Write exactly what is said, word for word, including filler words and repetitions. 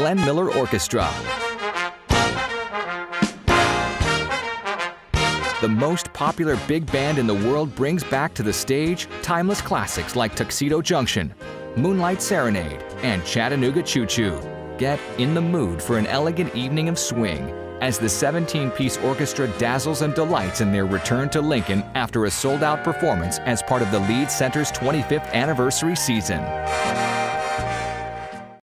Glenn Miller Orchestra. The most popular big band in the world brings back to the stage timeless classics like Tuxedo Junction, Moonlight Serenade, and Chattanooga Choo Choo. Get in the mood for an elegant evening of swing as the seventeen-piece orchestra dazzles and delights in their return to Lincoln after a sold-out performance as part of the Leeds Center's twenty-fifth anniversary season.